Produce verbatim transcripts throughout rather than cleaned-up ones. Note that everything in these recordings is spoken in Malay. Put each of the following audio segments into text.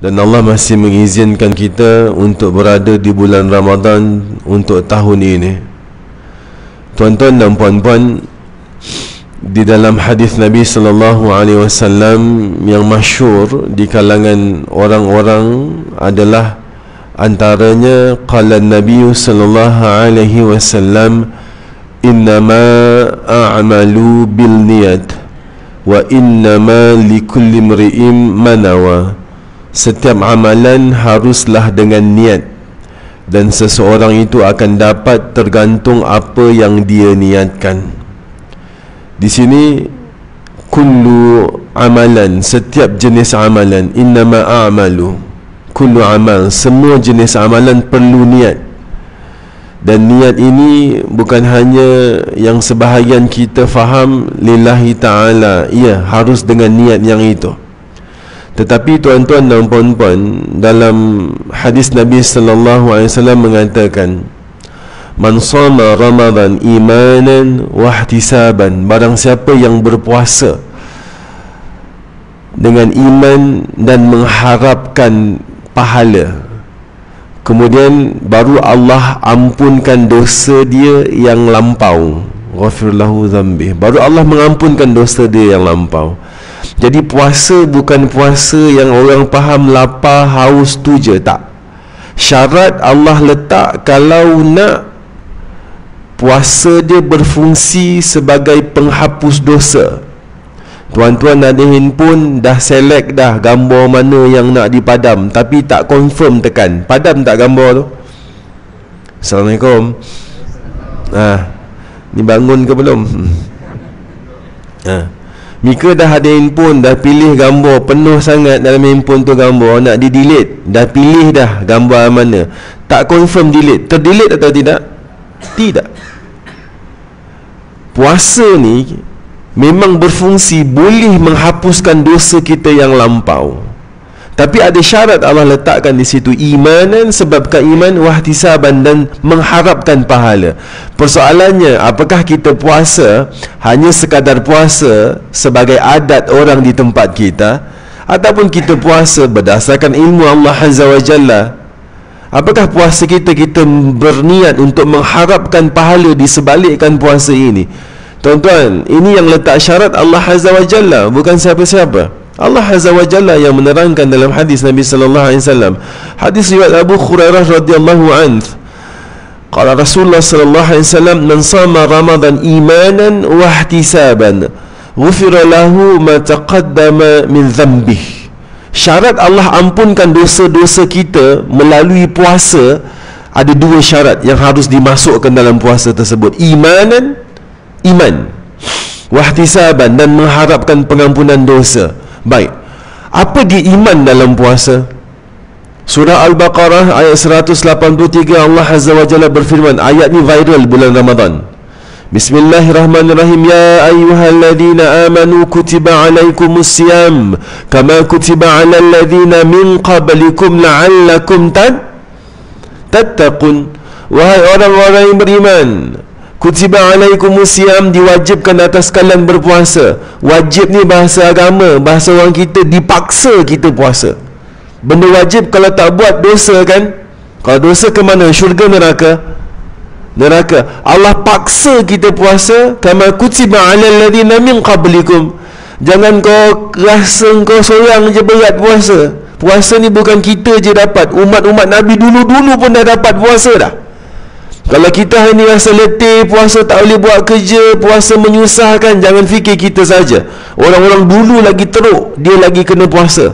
Dan Allah masih mengizinkan kita untuk berada di bulan Ramadan untuk tahun ini. Tuan-tuan dan puan-puan, di dalam hadis Nabi sallallahu alaihi wasallam yang masyhur di kalangan orang-orang adalah antaranya qala Nabi sallallahu alaihi wasallam innama a'malu bil niyat wa innama likulli imri'in ma nawa. Setiap amalan haruslah dengan niat, dan seseorang itu akan dapat tergantung apa yang dia niatkan. Di sini kullu amalan, setiap jenis amalan, innama a'malu, kullu amal, semua jenis amalan perlu niat. Dan niat ini bukan hanya yang sebahagian kita faham lillahi ta'ala, ya harus dengan niat yang itu. Tetapi tuan-tuan dan puan-puan, dalam hadis Nabi sallallahu alaihi wasallam mengatakan, man shama Ramadan imanan wa ihtisaban, barang siapa yang berpuasa dengan iman dan mengharapkan pahala, kemudian baru Allah ampunkan dosa dia yang lampau, ghafir lahu dhanbi, baru Allah mengampunkan dosa dia yang lampau. Jadi puasa bukan puasa yang orang faham lapar haus tu je, tak. Syarat Allah letak kalau nak puasa dia berfungsi sebagai penghapus dosa. Tuan-tuan ada handphone, dah select dah gambar mana yang nak dipadam, tapi tak confirm tekan, padam tak gambar tu? Assalamualaikum. Ah, ni bangun ke belum? Ah, Mika dah ada handphone, dah pilih gambar penuh sangat dalam handphone tu, gambar nak di delete, dah pilih dah gambar mana, tak confirm delete, terdelete atau tidak? Tidak. Puasa ni memang berfungsi boleh menghapuskan dosa kita yang lampau, tapi ada syarat Allah letakkan di situ, imanan, sebabkan iman, wahtisaban, dan mengharapkan pahala. Persoalannya, apakah kita puasa hanya sekadar puasa sebagai adat orang di tempat kita, ataupun kita puasa berdasarkan ilmu Allah Azza wa Jalla? Apakah puasa kita, kita berniat untuk mengharapkan pahala di sebalikkan puasa ini? Tuan-tuan, ini yang letak syarat Allah Azza wa Jalla, bukan siapa-siapa. Allah Azza wa Jalla yang menerangkan dalam hadis Nabi sallallahu alaihi wasallam, hadis riwayat Abu Hurairah radhiyallahu anhu, qala Rasulullah sallallahu alaihi wasallam, man shama Ramadan imanan wa ihtisaban ghufira lahu ma taqaddama min dhanbihi. Syarat Allah ampunkan dosa-dosa kita melalui puasa, ada dua syarat yang harus dimasukkan dalam puasa tersebut, imanan, iman, wahtisaban, dan mengharapkan pengampunan dosa. Baik, apa dia iman dalam puasa? Surah Al-Baqarah ayat seratus lapan puluh tiga, Allah Azza wa Jalla berfirman, ayat ni viral bulan Ramadan. Bismillahirrahmanirrahim. Ya ayyuhalladzina amanu kutiba alaikumus siyam kama kutiba alal ladzina min qablikum la'allakum tattaqun. Wahai orang-orang yang beriman, kutiba alaikumus siyam, diwajibkan atas kalian berpuasa. Wajib ni bahasa agama, bahasa orang kita, dipaksa kita puasa. Benda wajib kalau tak buat dosa kan? Kalau dosa ke mana? Syurga, neraka? Neraka. Allah paksa kita puasa, kama kutiba alal ladzina min qablikum. Jangan kau rasa kau seorang je berat puasa. Puasa ni bukan kita je dapat, umat-umat Nabi dulu-dulu pun dah dapat puasa dah. Kalau kita hari ni rasa letih, puasa tak boleh buat kerja, puasa menyusahkan, jangan fikir kita saja. Orang-orang dulu lagi teruk, dia lagi kena puasa.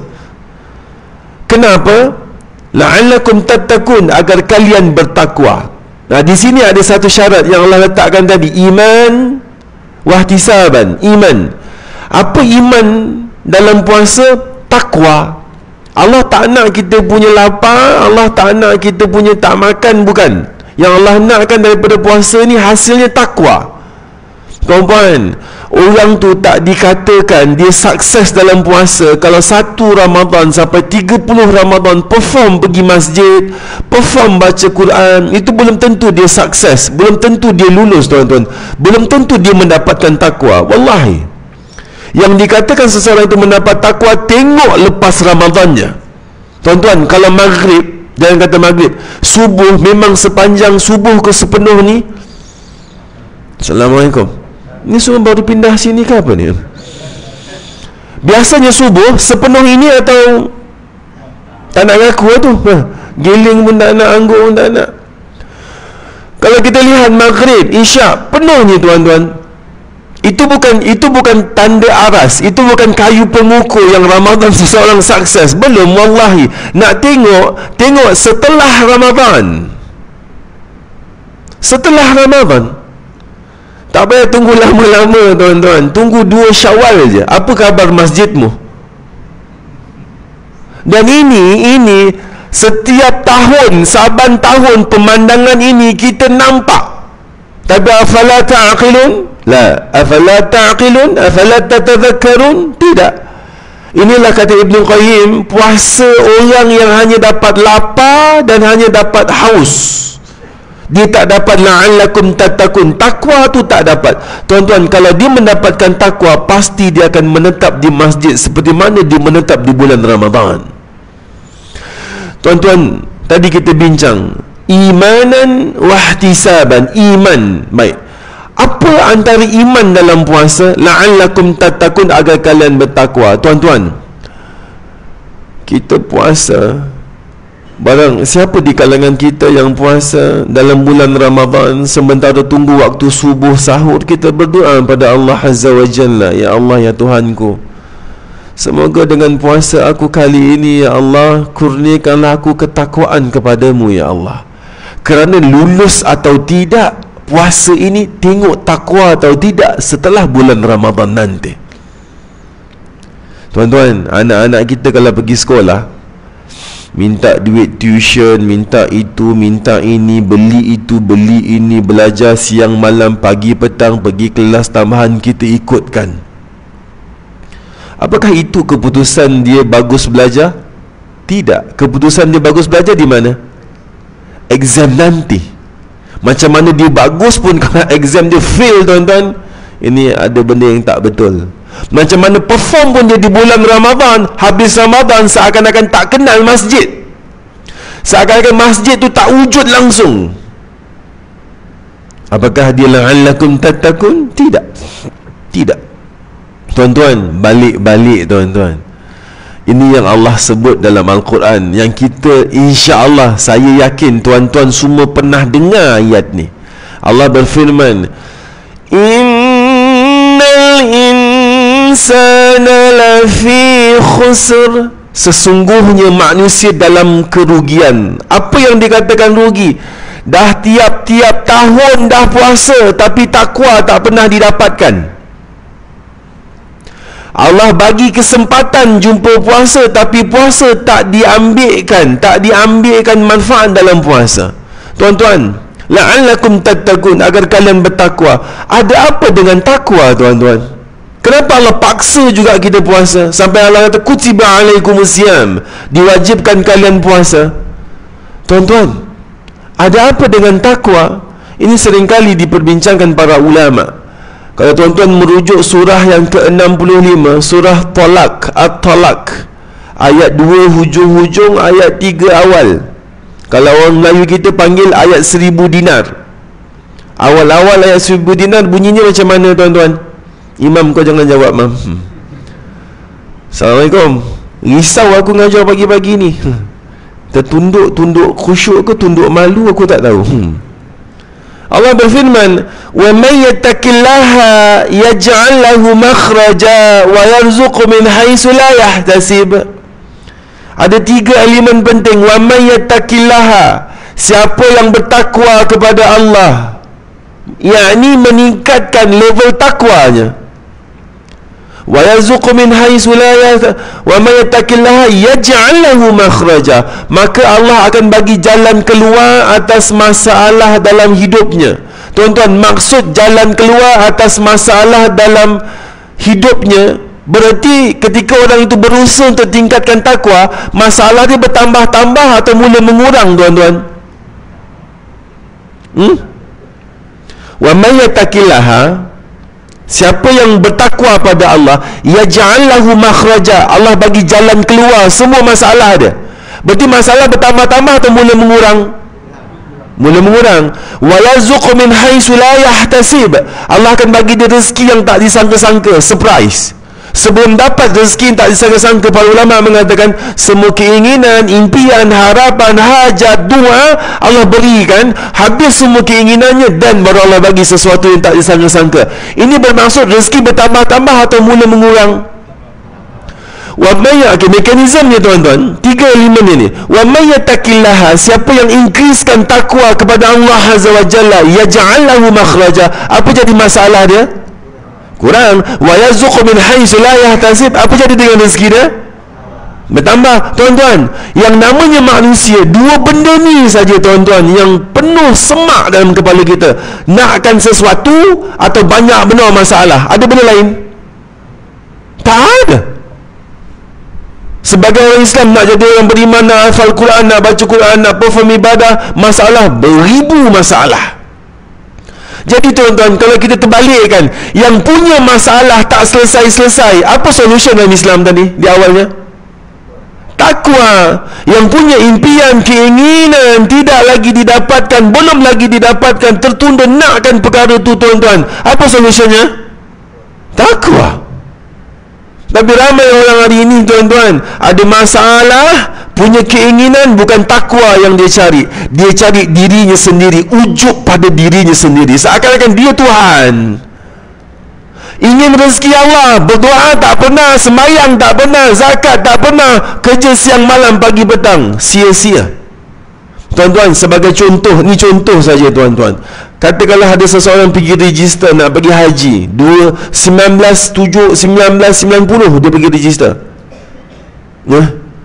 Kenapa? La'allakum tattaqun, agar kalian bertakwa. Nah, di sini ada satu syarat yang Allah letakkan tadi, iman wahtisaban, iman. Apa iman dalam puasa? Takwa. Allah tak nak kita punya lapar, Allah tak nak kita punya tak makan, bukan. Yang Allah nakkan daripada puasa ni hasilnya takwa. Tuan-tuan, orang tu tak dikatakan dia sukses dalam puasa kalau satu Ramadan sampai tiga puluh Ramadan perform pergi masjid, perform baca Quran. Itu belum tentu dia sukses, belum tentu dia lulus, tuan-tuan. Belum tentu dia mendapatkan takwa. Wallahi, yang dikatakan seseorang itu mendapat takwa, tengok lepas Ramadannya. Tuan-tuan, kalau maghrib, jangan kata maghrib, subuh, memang sepanjang subuh ke sepenuh ni, Assalamualaikum, ni semua baru pindah sini ke apa ni? Biasanya subuh sepenuh ini atau tak nak ngaku tu, ha, giling pun tak nak, anggur pun tak nak. Kalau kita lihat maghrib, isyak, penuhnya tuan-tuan. Itu bukan itu bukan tanda aras, itu bukan kayu pengukur yang Ramadan seseorang sukses. Belum, wallahi. Nak tengok, tengok setelah Ramadan. Setelah Ramadan. Tak payah tunggu lama-lama tuan-tuan. Tunggu dua Syawal je. Apa khabar masjidmu? Dan ini, ini setiap tahun, saban tahun pemandangan ini kita nampak. Tapi afala ta'qilun? La, afala ta'qilun, afala tatadhakkarun? Tidak. Inilah kata Ibn Qayyim, puasa orang yang hanya dapat lapar dan hanya dapat haus. Dia tak dapat la'allakum tattaqun. Takwa tu tak dapat. Tuan-tuan, kalau dia mendapatkan takwa, pasti dia akan menetap di masjid seperti mana dia menetap di bulan Ramadan. Tuan-tuan, tadi kita bincang imanan wahtisaban, iman. Baik, apa antara iman dalam puasa? La'allakum tattaqun, agar kalian bertakwa. Tuan-tuan, kita puasa, barang siapa di kalangan kita yang puasa dalam bulan Ramadan, sementara tunggu waktu subuh sahur, kita berdoa pada Allah Azza wa Jalla, ya Allah, ya Tuhanku, semoga dengan puasa aku kali ini, ya Allah, kurniakanlah aku ketakwaan kepadamu, ya Allah. Kerana lulus atau tidak puasa ini, tengok takwa atau tidak setelah bulan Ramadan nanti. Tuan-tuan, anak-anak kita kalau pergi sekolah, minta duit tuition, minta itu, minta ini, beli itu, beli ini, belajar siang malam, pagi petang, pergi kelas tambahan, kita ikutkan. Apakah itu keputusan dia bagus belajar? Tidak. Keputusan dia bagus belajar di mana? Exam nanti. Macam mana dia bagus pun, kalau exam dia fail, tuan-tuan, ini ada benda yang tak betul. Macam mana perform pun dia di bulan Ramadan, habis Ramadan seakan-akan tak kenal masjid, seakan-akan masjid tu tak wujud langsung. Apakah dia la'allakum tattaqun? Tidak. Tidak. Tuan-tuan, balik-balik tuan-tuan, ini yang Allah sebut dalam Al-Quran, yang kita, insya-Allah, saya yakin tuan-tuan semua pernah dengar ayat ni. Allah berfirman, innal insana lafi khusr, sesungguhnya manusia dalam kerugian. Apa yang dikatakan rugi? Dah tiap-tiap tahun dah puasa, tapi takwa tak pernah didapatkan. Allah bagi kesempatan jumpa puasa, tapi puasa tak diambilkan, tak diambilkan manfaat dalam puasa. Tuan-tuan, la'allakum tattaqun, agar kalian bertakwa. Ada apa dengan takwa, tuan-tuan? Kenapa Allah paksa juga kita puasa? Sampai Allah kata kutiba alaikumusiyam, diwajibkan kalian puasa. Tuan-tuan, ada apa dengan takwa? Ini seringkali diperbincangkan para ulama. Kalau tuan-tuan merujuk surah yang ke enam puluh lima, surah Talak, At-Talak, ayat dua hujung-hujung, ayat tiga awal. Kalau orang Melayu kita panggil ayat seribu dinar. Awal-awal ayat seribu dinar bunyinya macam mana, tuan-tuan? Imam, kau jangan jawab, Mam. hmm. Assalamualaikum. Risau aku ngajar pagi-pagi ni. hmm. Tertunduk-tunduk khusyuk ke tunduk malu, aku tak tahu. hmm. Allah berfirman, wa may yattaqillaha yaj'al lahu makhraja wa yarzuqhu min haitsu la yahtasib. Ada tiga elemen penting. Wa may yattaqillaha, siapa yang bertakwa kepada Allah, yakni meningkatkan level takwanya. Wa yarzuqhu min haitsu la yahtasib, wa may yattaqillaha yaj'al lahu makhraja, maka Allah akan bagi jalan keluar atas masalah dalam hidupnya. Tuan-tuan, maksud jalan keluar atas masalah dalam hidupnya berarti ketika orang itu berusaha untuk tingkatkan takwa, masalah dia bertambah-tambah atau mula mengurang, tuan-tuan? Hmm? Wa may yattaqillaha, siapa yang bertakwa pada Allah, yaj'al lahu makhraja, Allah bagi jalan keluar semua masalah dia. Berarti masalah bertambah-tambah atau mula mengurang? Mula mengurang. Wa yarzuqu min haitsu la yahtasib. Allah akan bagi dia rezeki yang tak disangka-sangka, surprise. Sebelum dapat rezeki yang tak disangka-sangka, para ulama mengatakan semua keinginan, impian, harapan, hajat, doa Allah berikan, habis semua keinginannya, dan baru Allah bagi sesuatu yang tak disangka-sangka. Ini bermaksud rezeki bertambah-tambah atau mula mengurang? Wa may, okay, mekanismenya tuan-tuan tiga elemen ini. Wa may yattaqillaha, siapa yang increasekan takwa kepada Allah Azza wa Jalla, yaj'al lahu makhraja, apa jadi masalah dia? Kurang. Wa yarzuqu min haitsu la yahtasib, apa jadi dengan rezeki dia? Bertambah. Tuan-tuan, yang namanya manusia, dua benda ni saja tuan-tuan yang penuh semak dalam kepala kita. Nakkan sesuatu atau banyak benar masalah. Ada benda lain? Tak ada. Sebagai orang Islam, nak jadi orang beriman, nak hafal Quran, nak baca Quran, nak perform ibadah, masalah beribu masalah. Jadi tuan-tuan, kalau kita terbalikkan, yang punya masalah tak selesai-selesai, apa solution dalam Islam tadi di awalnya? Takwa. Yang punya impian, keinginan tidak lagi didapatkan, belum lagi didapatkan, tertunda, nakkan perkara tu tuan-tuan, apa solutionnya? Takwa. Tapi ramai orang hari ini tuan-tuan, ada masalah, punya keinginan, bukan takwa yang dia cari. Dia cari dirinya sendiri, ujub pada dirinya sendiri, seakan-akan dia Tuhan. Ingin rezeki Allah, berdoa tak pernah, sembahyang tak pernah, zakat tak pernah, kerja siang malam pagi petang, sia-sia. Tuan-tuan, sebagai contoh, ni contoh saja tuan-tuan. Katakanlah ada seseorang pergi register nak pergi haji dua sembilan belas tujuh sembilan belas sembilan puluh, dia pergi register ya.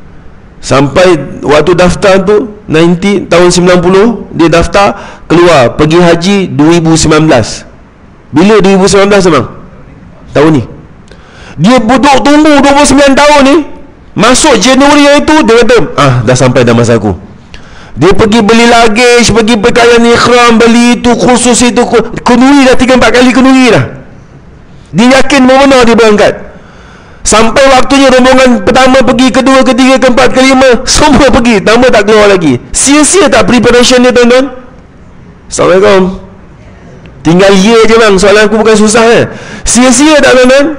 Sampai waktu daftar tu sembilan tahun sembilan puluh, dia daftar, keluar pergi haji dua ribu sembilan belas. Bila dua ribu sembilan belas memang? Tahun ni. Dia duduk tunggu dua puluh sembilan tahun ni. Masuk Januari itu dia kata, ah dah sampai dah masa aku. Dia pergi beli luggage, pergi pakaian ikhram, beli itu khusus itu, kenuri dah tiga empat kali kenuri dah. Dia yakin benar dia berangkat. Sampai waktunya rombongan pertama pergi, kedua, ketiga, keempat, kelima, semua pergi, tambah tak keluar lagi. Sia-sia tak preparation dia tuan-tuan? Assalamualaikum. Tinggal ya je bang, soalan aku bukan susah eh. Sia-sia tak tuan-tuan?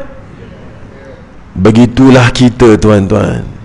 Begitulah kita tuan-tuan.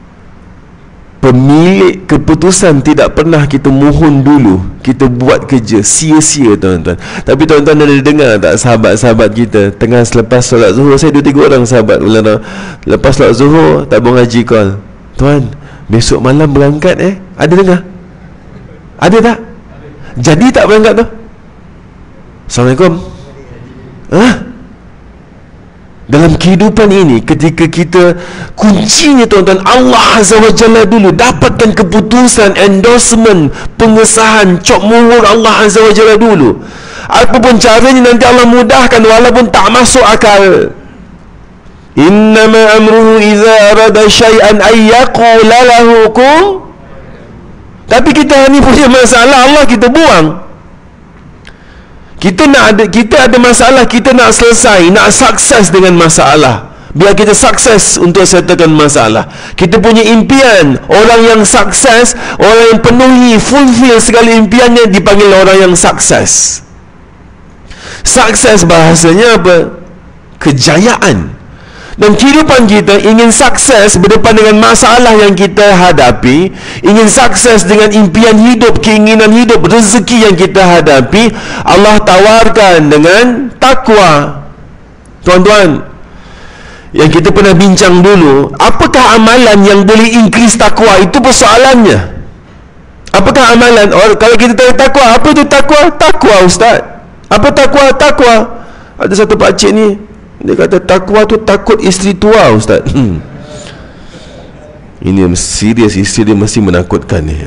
Pemilik keputusan tidak pernah kita mohon dulu, kita buat kerja sia-sia tuan-tuan. Tapi tuan-tuan ada dengar tak sahabat-sahabat kita tengah selepas solat zuhur, saya dua tiga orang sahabat ulama, lepas solat zuhur tabung haji call, tuan besok malam berangkat eh, ada dengar? Ada tak? Jadi tak berangkat tu? Assalamualaikum. Hah? Dalam kehidupan ini, ketika kita, kuncinya tuan-tuan, Allah Azza wa Jalla dulu, dapatkan keputusan, endorsement, pengesahan, cop muhur Allah Azza wa Jalla dulu. Apapun caranya nanti Allah mudahkan, walaupun tak masuk akal. Innama amruhu idza arada syai'an ay yaqula lahu kun. Tapi kita ni punya masalah, Allah kita buang. Kita nak ada, kita ada masalah, kita nak selesai, nak sukses dengan masalah. Biar kita sukses untuk settlekan masalah. Kita punya impian, orang yang sukses, orang yang penuhi, fulfill segala impiannya, dipanggil orang yang sukses. Sukses bahasanya apa? Kejayaan. Dan kehidupan kita ingin sukses berdepan dengan masalah yang kita hadapi, ingin sukses dengan impian hidup, keinginan hidup, rezeki yang kita hadapi, Allah tawarkan dengan takwa. Tuan-tuan, yang kita pernah bincang dulu, apakah amalan yang boleh increase takwa? Itu persoalannya. Apakah amalan? Or, kalau kita tanya takwa, apa itu takwa? Takwa ustaz. Apa takwa? Takwa. Ada satu pakcik ni, dia kata takwa tu takut isteri tua ustaz. hmm. Ini serius, isteri dia mesti menakutkan ni.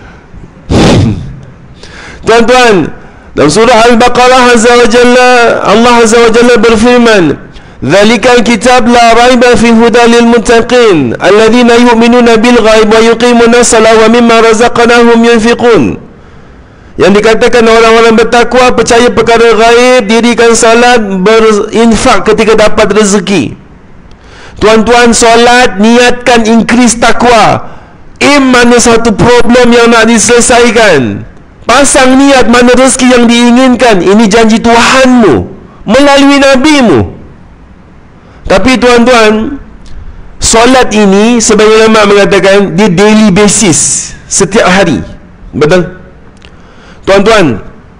Tuan-tuan, dalam surah Al-Baqarah Azza wa Jalla, Allah Azza wa Jalla berfirman, "Dzalikal kitab la raiba fi hudal lil muttaqin alladzina yu'minuna bil ghaib wa yuqimuna as-salata wa mimma razaqnahum yunfiqun." Yang dikatakan orang-orang bertakwa, percaya perkara gaib, dirikan salat, berinfak ketika dapat rezeki. Tuan-tuan, solat niatkan increase takwa. Aim mana satu problem yang nak diselesaikan, pasang niat mana rezeki yang diinginkan. Ini janji Tuhanmu melalui Nabi-Mu. Tapi tuan-tuan, solat ini sebagai ulama mengatakan dia daily basis, setiap hari. Betul? Tuan-tuan,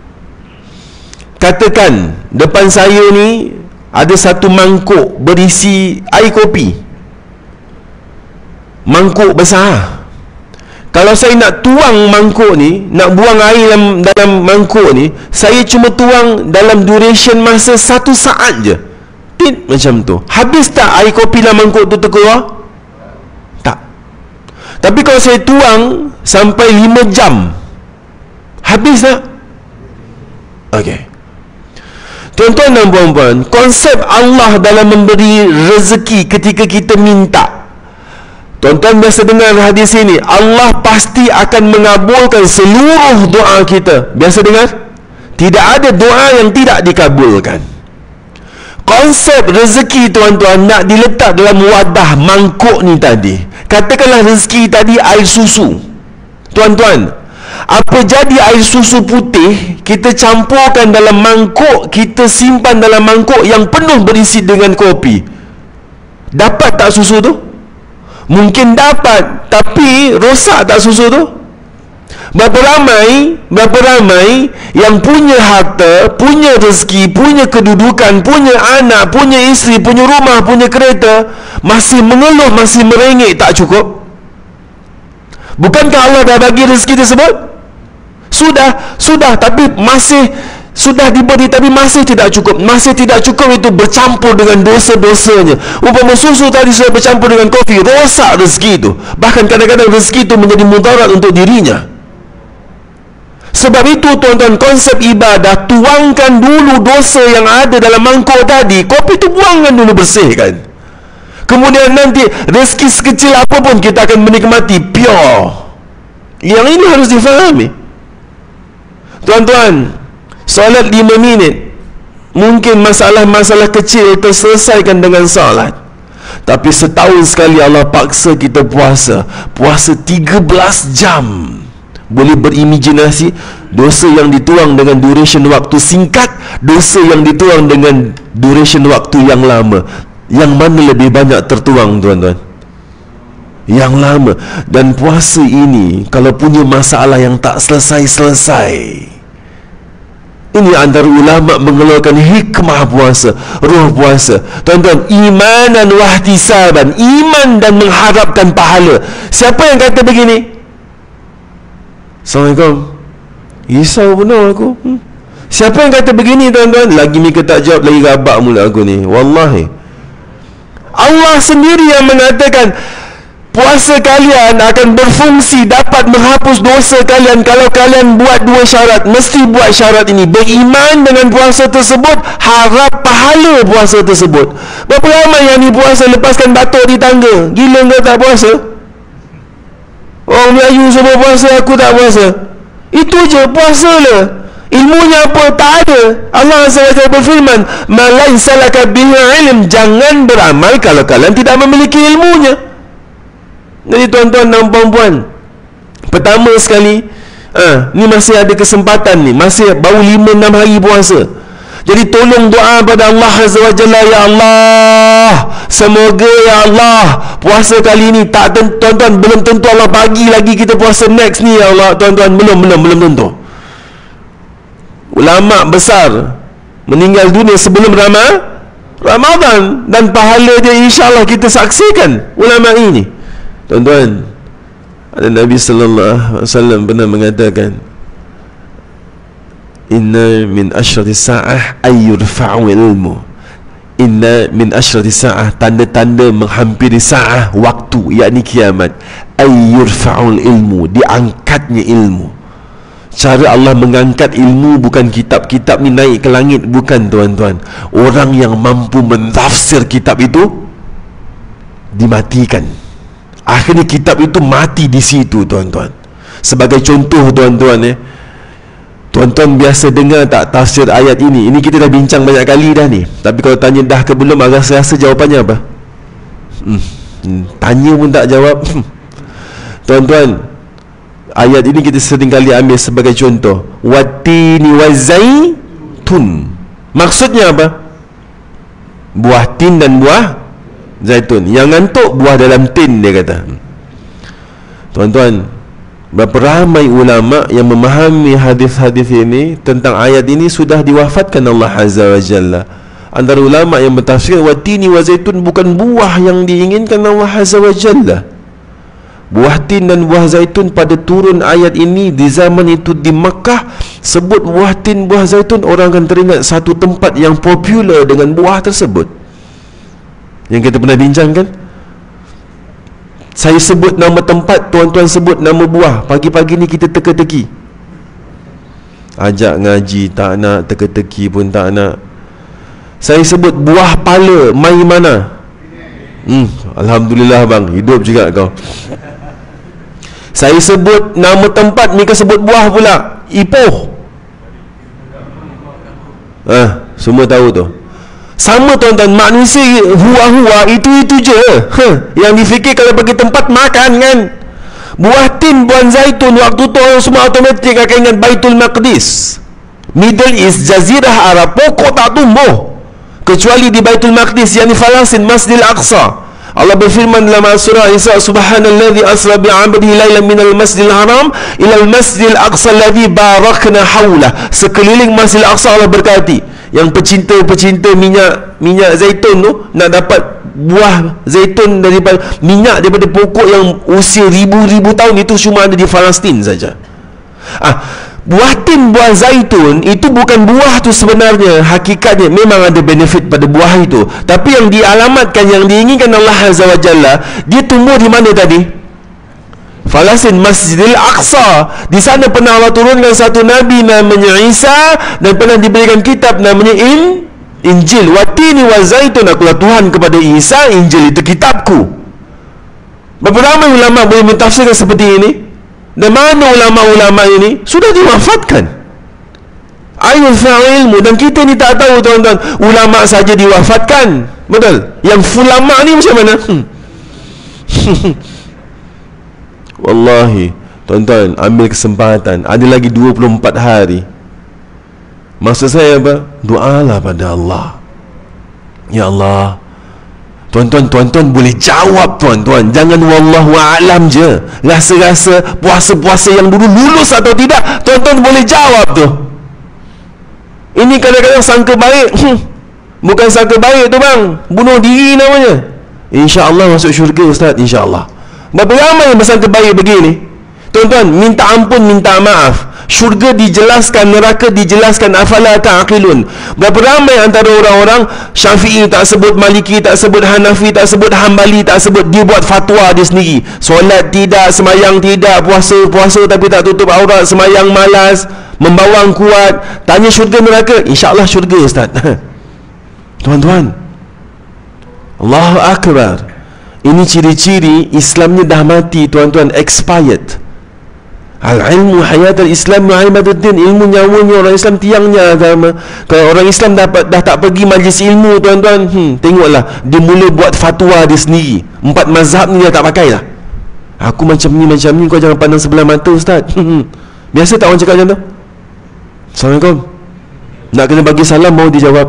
katakan depan saya ni ada satu mangkuk berisi air kopi, mangkuk besar. Kalau saya nak tuang mangkuk ni, nak buang air dalam, dalam mangkuk ni, saya cuma tuang dalam duration masa satu saat je. Tit, macam tu. Habis tak air kopi dalam mangkuk tu terkeluar? Tak. Tapi kalau saya tuang sampai lima jam, habis tak? Okey. Tuan-tuan dan puan-puan, konsep Allah dalam memberi rezeki ketika kita minta. Tuan-tuan biasa dengar hadis ini, Allah pasti akan mengabulkan seluruh doa kita. Biasa dengar? Tidak ada doa yang tidak dikabulkan. Konsep rezeki, tuan-tuan, nak diletak dalam wadah mangkuk ni tadi. Katakanlah rezeki tadi air susu. Tuan-tuan, apa jadi air susu putih kita campurkan dalam mangkuk, kita simpan dalam mangkuk yang penuh berisi dengan kopi. Dapat tak susu tu? Mungkin dapat, tapi rosak tak susu tu? Berapa ramai, berapa ramai yang punya harta, punya rezeki, punya kedudukan, punya anak, punya isteri, punya rumah, punya kereta, masih mengeluh, masih merengek tak cukup? Bukankah Allah dah bagi rezeki tersebut? Sudah, sudah, tapi masih sudah diberi, tapi masih tidak cukup. Masih tidak cukup itu bercampur dengan dosa-dosanya. Umpama susu tadi sudah bercampur dengan kopi, rosak rezeki itu. Bahkan kadang-kadang rezeki itu menjadi mudarat untuk dirinya. Sebab itu tuan-tuan, konsep ibadah, tuangkan dulu dosa yang ada dalam mangkuk tadi. Kopi itu buangkan dulu, bersihkan. Kemudian nanti rezeki sekecil apapun kita akan menikmati pure. Yang ini harus difahami. Tuan-tuan, solat lima minit, mungkin masalah-masalah kecil terselesaikan dengan solat. Tapi setahun sekali Allah paksa kita puasa. Puasa tiga belas jam. Boleh berimajinasi dosa yang dituang dengan duration waktu singkat, dosa yang dituang dengan duration waktu yang lama. Yang mana lebih banyak tertuang, tuan-tuan? Yang lama. Dan puasa ini kalau punya masalah yang tak selesai-selesai, ini antara ulama mengeluarkan hikmah puasa, roh puasa. Tuan-tuan, imanan wahtisaban, iman dan mengharapkan pahala. Siapa yang kata begini? Assalamualaikum. Risau benar aku. Hmm. Siapa yang kata begini, tuan-tuan? Lagi Mika tak jawab, lagi rabak mulut aku ni. Wallahi. Allah sendiri yang mengatakan puasa kalian akan berfungsi, dapat menghapus dosa kalian kalau kalian buat dua syarat. Mesti buat syarat ini. Beriman dengan puasa tersebut, harap pahala puasa tersebut. Berapa ramai yang ni puasa lepaskan batuk di tangga? Gila kau tak puasa? Orang Melayu semua puasa, aku tak puasa. Itu je, puasa lah. Ilmunya apa? Tak ada. Allah Azza wa Jalla berfirman, "Ma laisa laka bihi ilm." Jangan beramal kalau kalian tidak memiliki ilmunya. Jadi tuan-tuan dan puan-puan, pertama sekali, ah, ni masih ada kesempatan ni, masih baru lima enam hari puasa. Jadi tolong doa pada Allah Azza wa Jalla, ya Allah, semoga ya Allah puasa kali ni tak tentu, tuan-tuan, belum tentu Allah bagi lagi kita puasa next ni ya Allah, tuan-tuan, belum belum belum tentu. Ulama besar meninggal dunia sebelum Ramadan, Ramadan dan pahala dia insya-Allah kita saksikan ulama ini. Tuan-tuan, ada Nabi sallallahu alaihi wasallam pernah mengatakan, inna min asyrati sa'ah ayyurfa'u ilmu. Inna min asyrati sa'ah, tanda-tanda menghampiri sa'ah, waktu, yakni kiamat. Ayyurfa'u ilmu, diangkatnya ilmu. Cara Allah mengangkat ilmu bukan kitab-kitab ni naik ke langit, bukan, tuan-tuan. Orang yang mampu mentafsir kitab itu dimatikan. Akhirnya kitab itu mati di situ, tuan-tuan. Sebagai contoh, tuan-tuan, eh, tuan-tuan biasa dengar tak tafsir ayat ini? Ini kita dah bincang banyak kali dah ni. Tapi kalau tanya dah ke belum, rasa-rasa jawapannya apa? Hmm. Hmm. Tanya pun tak jawab. Hmm. Tuan-tuan, ayat ini kita sering kali ambil sebagai contoh. Watini wazaitun. Maksudnya apa? Buah tin dan buah zaitun. Yang ngantuk buah dalam tin, dia kata. Tuan-tuan, berapa ramai ulama yang memahami hadis-hadis ini tentang ayat ini sudah diwafatkan Allah Azza wa Jalla. Antara ulama yang bertafsir watini wazaitun bukan buah yang diinginkan Allah Azza wa Jalla. Buah tin dan buah zaitun pada turun ayat ini di zaman itu di Makkah, sebut buah tin, buah zaitun, orang akan teringat satu tempat yang popular dengan buah tersebut yang kita pernah bincangkan. Saya sebut nama tempat, tuan-tuan sebut nama buah. Pagi-pagi ni kita teka-teki, ajak ngaji tak nak, teka-teki pun tak nak. Saya sebut buah pala, mai mana? hmm, Alhamdulillah bang, hidup juga kau. Saya sebut nama tempat, mereka sebut buah pula, Ipoh. Ah, semua tahu tu. Sama tuan-tuan, manusia hua-hua itu-itu je. huh. Yang difikir kalau pergi tempat makan kan. Buah tin, buah zaitun, waktu tu orang semua automatik akan ingat Baitul Maqdis, Middle East, Jazirah Arab. Pokok tak tumbuh kecuali di Baitul Maqdis, yakni Palestin, Masjidil Aqsa. Allah berfirman dalam surah Isra, subhanalladzi asra bi'abdihi lailan minal masjidil haram ilal masjidil aqsa alladzi barakna haulah. Sekeliling Masjidil Aqsa Allah berkati. Yang pecinta-pecinta minyak minyak zaitun tu nak dapat buah zaitun daripada minyak daripada pokok yang usia ribu-ribu tahun, itu cuma ada di Palestin saja. Ah, buah tin, buah zaitun itu bukan buah tu sebenarnya. Hakikatnya memang ada benefit pada buah itu, tapi yang dialamatkan, yang diinginkan Allah Azza wa Jalla, dia tumbuh di mana tadi? Palestin, Masjidil Aqsa. Di sana pernah Allah turunkan satu Nabi namanya Isa, dan pernah diberikan kitab namanya In, Injil. Watini wa zaitun, akulah Tuhan kepada Isa, Injil itu kitabku. Berapa ramai ulama boleh mentafsirkan seperti ini? Dan mana ulama-ulama ini? Sudah diwafatkan. Ayat ilmu. Dan kita ni tak tahu tuan-tuan, ulama saja diwafatkan. Betul? Yang ulama ni macam mana? Hmm. Wallahi tuan-tuan, ambil kesempatan, ada lagi dua puluh empat hari. Maksud saya apa? Doalah pada Allah. Ya Allah, tuan-tuan, tuan-tuan boleh jawab tuan-tuan, jangan wallahu a'lam je, rasa-rasa puasa-puasa yang dulu lulus atau tidak. Tuan-tuan boleh jawab tu. Ini kadang-kadang sangka baik. hmm. Bukan sangka baik tu bang, bunuh diri namanya. InsyaAllah masuk syurga Ustaz, insyaAllah. Berapa ramai yang bersangka baik begini? Tuan-tuan, minta ampun, minta maaf. Syurga dijelaskan, neraka dijelaskan. Afala ta'qilun. Berapa ramai antara orang-orang Syafi'i tak sebut, Maliki tak sebut, Hanafi tak sebut, Hambali tak sebut, dia buat fatwa dia sendiri. Solat tidak, semayang tidak, puasa puasa tapi tak tutup aurat, semayang malas, membawang kuat. Tanya syurga neraka, insya-Allah syurga Ustaz. Tuan-tuan, Allahu Akbar. Ini ciri-ciri Islamnya dah mati tuan-tuan, expired. Al-ilmu hayatul Islam wa ibaduddin. Ilmu nyawanya orang Islam, tiangnya agama. Kalau orang Islam dapat dah tak pergi majlis ilmu tuan-tuan, hmm, tengoklah dia mula buat fatwa dia sendiri. Empat mazhab ni dia tak pakai lah. Aku macam ni macam ni, kau jangan pandang sebelah mata Ustaz. Biasa tak orang cakap macam tu? Assalamualaikum. Nak kena bagi salam mau dijawab.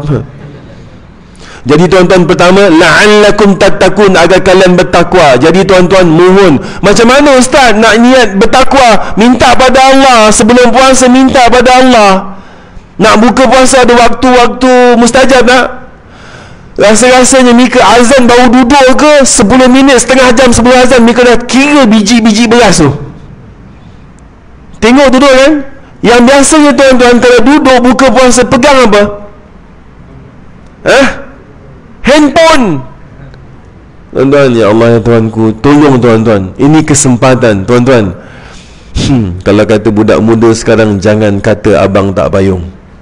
Jadi tuan-tuan, pertama, la'allakum tattaqun, agar kalian bertakwa. Jadi tuan-tuan, mohon. Macam mana Ustaz nak niat bertakwa? Minta pada Allah. Sebelum puasa minta pada Allah. Nak buka puasa ada waktu-waktu mustajab tak? Rasa-rasanya Mika azan baru duduk ke sepuluh minit, setengah jam sebelum azan, Mika dah kira biji-biji beras tu. Tengok duduk kan? Yang biasanya tuan-tuan, kalau duduk buka puasa, pegang apa? Eh? Handphone. Tuan-tuan, ya Allah ya Tuhanku, tolong tuan-tuan, ini kesempatan tuan-tuan. hmm, Kalau kata budak muda sekarang, jangan kata abang tak payung.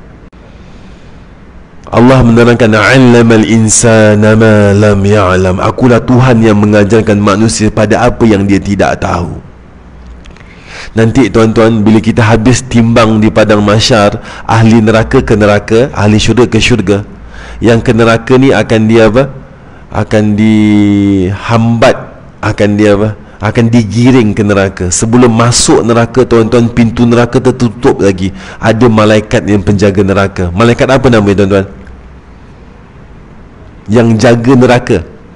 Allah menerangkan, 'allamal insana ma lam ya'lam. Akulah Tuhan yang mengajarkan manusia pada apa yang dia tidak tahu. Nanti tuan-tuan, bila kita habis timbang di padang mahsyar, ahli neraka ke neraka, ahli syurga ke syurga. Yang ke neraka ni akan dia apa? Akan dihambat, akan dia apa? akan digiring ke neraka. Sebelum masuk neraka, tuan-tuan, pintu neraka tertutup lagi. Ada malaikat yang penjaga neraka. Malaikat apa namanya, tuan-tuan? Yang jaga neraka.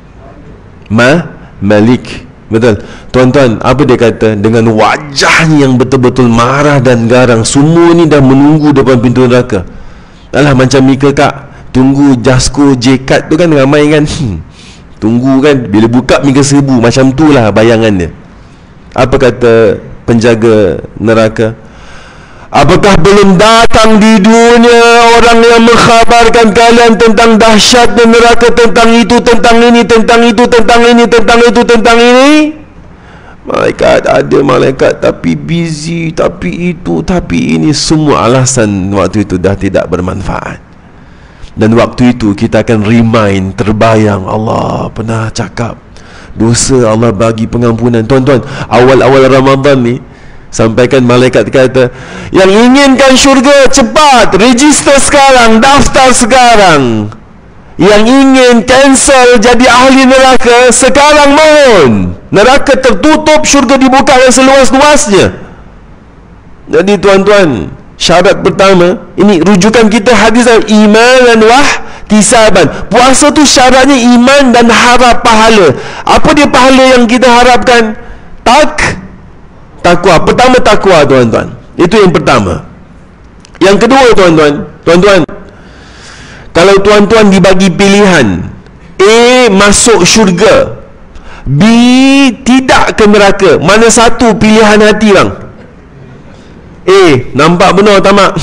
Ma Malik. Betul. Tuan-tuan, apa dia kata? Dengan wajahnya yang betul-betul marah dan garang, semua ni dah menunggu depan pintu neraka. Alah, macam Mika kak, tunggu Jasko J-Card tu kan ramai kan. hmm. Tunggu kan, bila buka Mika seribu. Macam tu lah bayangan dia. Apa kata penjaga neraka? Apakah belum datang di dunia orang yang mengkhabarkan kalian tentang dahsyatnya neraka, tentang itu, tentang ini, tentang itu, tentang ini, tentang itu, tentang ini? Malaikat, ada malaikat tapi busy, tapi itu, tapi ini. Semua alasan waktu itu dah tidak bermanfaat. Dan waktu itu kita akan remind, terbayang, Allah pernah cakap dosa, Allah bagi pengampunan. Tuan-tuan, awal-awal Ramadan ni, sampaikan malaikat kata, yang inginkan syurga, cepat register sekarang, daftar sekarang. Yang ingin cancel jadi ahli neraka, sekarang mohon. Neraka tertutup, syurga dibuka seluas-luasnya. Jadi tuan-tuan, syarat pertama, ini rujukan kita hadis iman dan wahtisaban. Puasa tu syaratnya iman dan harap pahala. Apa dia pahala yang kita harapkan? Tak takwa. Pertama takwa, tuan-tuan. Itu yang pertama. Yang kedua, tuan-tuan, tuan-tuan, kalau tuan-tuan dibagi pilihan, A masuk syurga, B tidak ke neraka, mana satu pilihan hati bang? A. Nampak benar tak mak?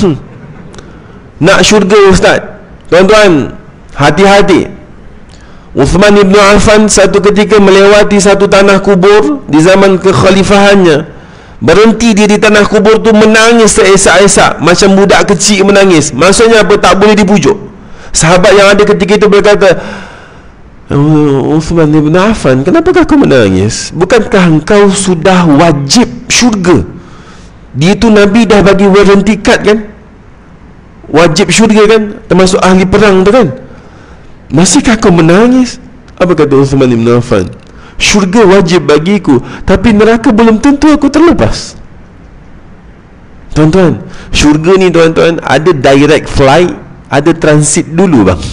Nak syurga ustaz. Tuan-tuan, hati-hati. Uthman ibn Affan satu ketika melewati satu tanah kubur di zaman kekhalifahannya. Berhenti dia di tanah kubur tu, menangis seesak-esak macam budak kecil menangis. Maksudnya apa? Tak boleh dipujuk. Sahabat yang ada ketika itu berkata, Uthman ibn Affan, kenapakah kau menangis? Bukankah engkau sudah wajib syurga? Dia tu Nabi dah bagi warranty card kan, wajib syurga kan, termasuk ahli perang tu kan. Masihkah kau menangis? Apa kata Uthman ibn Affan? Syurga wajib bagiku, tapi neraka belum tentu aku terlepas. Tuan-tuan, syurga ni tuan-tuan ada direct flight, ada transit dulu bang.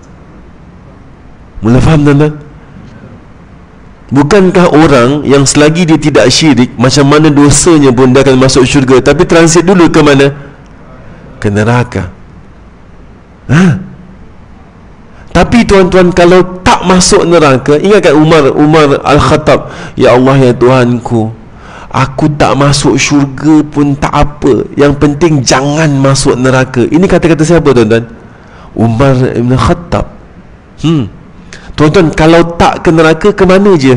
Mula faham tuan-tuan? Bukankah orang yang selagi dia tidak syirik, macam mana dosanya pun dia akan masuk syurga, tapi transit dulu ke mana? Ke neraka. Ha? Tapi tuan-tuan, kalau tak masuk neraka, ingatkan Umar Umar Al-Khattab, ya Allah ya Tuhanku, aku tak masuk syurga pun tak apa, yang penting jangan masuk neraka. Ini kata-kata siapa tuan-tuan? Umar Ibn Khattab. Hmm. Tuan-tuan, kalau tak ke neraka, ke mana je?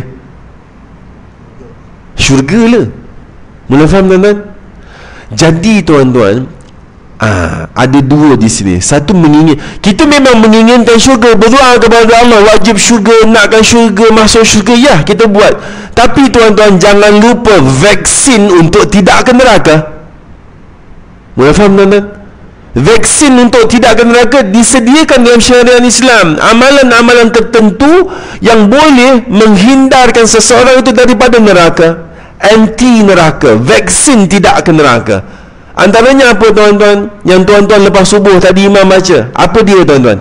Syurga lah. Mula faham tuan-tuan? Jadi tuan-tuan, ah, ada dua di sini. Satu mengingin, kita memang menginginkan syurga, berdoa kepada Allah, wajib syurga, nakkan syurga, masuk syurga, ya kita buat. Tapi tuan-tuan, jangan lupa vaksin untuk tidak ke neraka. Mula faham tuan-tuan? Vaksin untuk tidak ke neraka disediakan dalam syariat Islam. Amalan-amalan tertentu yang boleh menghindarkan seseorang itu daripada neraka, anti neraka, vaksin tidak ke neraka. Antaranya apa tuan-tuan? Yang tuan-tuan lepas subuh tadi imam baca, apa dia tuan-tuan?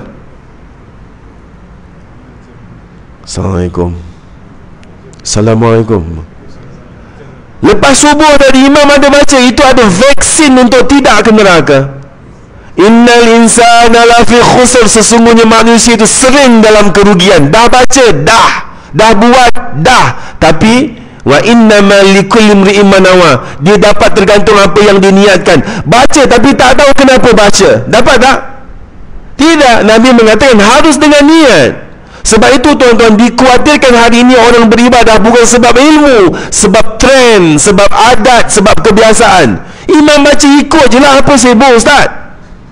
Assalamualaikum. Assalamualaikum. Lepas subuh tadi imam ada baca, itu ada vaksin untuk tidak ke neraka. Innal insana lafi khusr, sesungguhnya manusia itu sering dalam kerugian. Dah baca, dah dah buat, dah, tapi wa innama likulli imri'in ma nawa, dia dapat tergantung apa yang diniatkan. Baca tapi tak tahu kenapa baca. Dapat tak? Tidak. Nabi mengatakan harus dengan niat. Sebab itu tuan-tuan, dikhawatirkan hari ini orang beribadah bukan sebab ilmu, sebab trend, sebab adat, sebab kebiasaan. Imam baca ikut je lah, apa sibuk ustaz?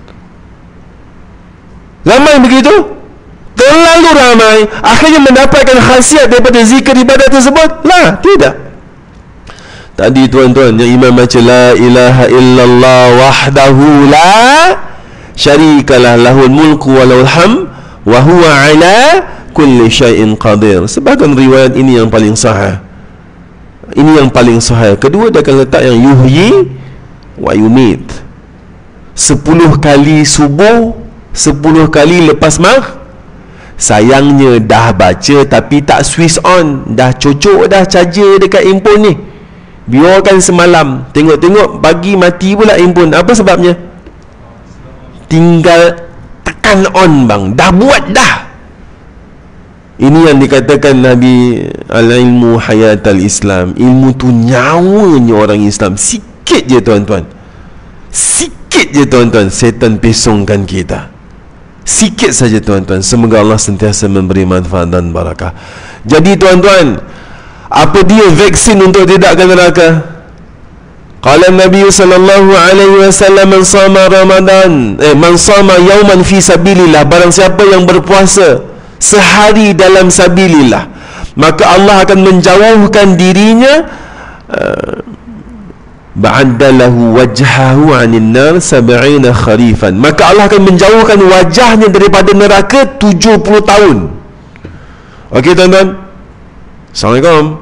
Ramai begitu? Terlalu ramai, akhirnya mendapatkan khasiat daripada zikir ibadat tersebut? Lah, tidak. Tadi tuan-tuan, yang imam baca la ilaha illallah wahdahu la syarikalah lahul mulku wa lahul ham wa huwa ala kulli syai'in qadir. Sebahagian riwayat ini yang paling sahih. Ini yang paling sahih. Kedua, dia akan letak yang yuhyi wa yumit. Sepuluh kali subuh, sepuluh kali lepas maghrib. Sayangnya dah baca tapi tak switch on, dah cocok dah charger dekat handphone ni, biarkan semalam, tengok-tengok pagi mati pula handphone. Apa sebabnya? Tinggal tekan on bang, dah buat dah. Ini yang dikatakan Nabi, al-ilmu hayatal Islam. Ilmu tu nyawanya orang Islam. Sikit je tuan-tuan, sikit je tuan-tuan, setan pesongkan kita. Sikit saja tuan-tuan. Semoga Allah sentiasa memberi manfaat dan barakah. Jadi tuan-tuan, apa dia vaksin untuk tidak ke neraka? Qala Nabi sallallahu alaihi wasallam, man sama Ramadan, eh man sama yauman fi sabilillah, barang siapa yang berpuasa sehari dalam sabilillah, maka Allah akan menjauhkan dirinya, uh, ba'addalahu wajhahu 'anil nar sab'ina kharifan, maka Allah akan menjauhkan wajahnya daripada neraka tujuh puluh tahun. Okey tuan-tuan. Assalamualaikum.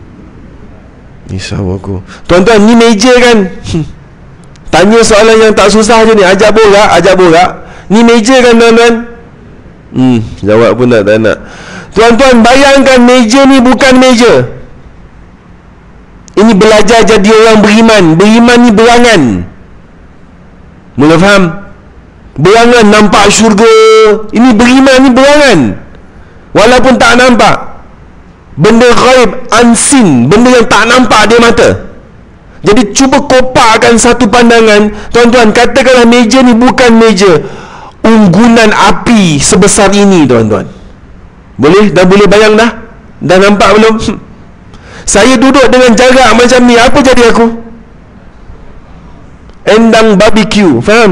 Risau aku. Tuan-tuan, ni meja kan? Tanya soalan yang tak susah je ni. Ajak borak, ajak borak. Ni meja kan tuan-tuan? Hmm, jawab pun tak, tak nak. Tuan-tuan, bayangkan meja ni bukan meja. Ini belajar jadi orang beriman. Beriman ni berangan. Mula faham? Berangan nampak syurga. Ini beriman ni berangan, walaupun tak nampak. Benda ghaib, unseen, benda yang tak nampak dia mata. Jadi cuba kopakkan satu pandangan. Tuan-tuan, katakanlah meja ni bukan meja, unggunan api sebesar ini tuan-tuan. Boleh? Dah boleh bayang dah? Dah nampak belum? Saya duduk dengan jarak macam ni, apa jadi aku? Endang barbecue, faham?